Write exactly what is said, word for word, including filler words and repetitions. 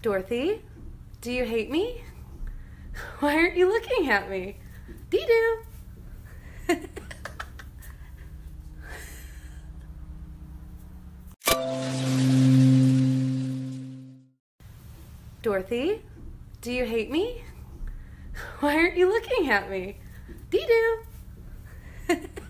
Dorothy, do you hate me? Why aren't you looking at me? Dee-doo. Dorothy, do you hate me? Why aren't you looking at me? Dee-doo.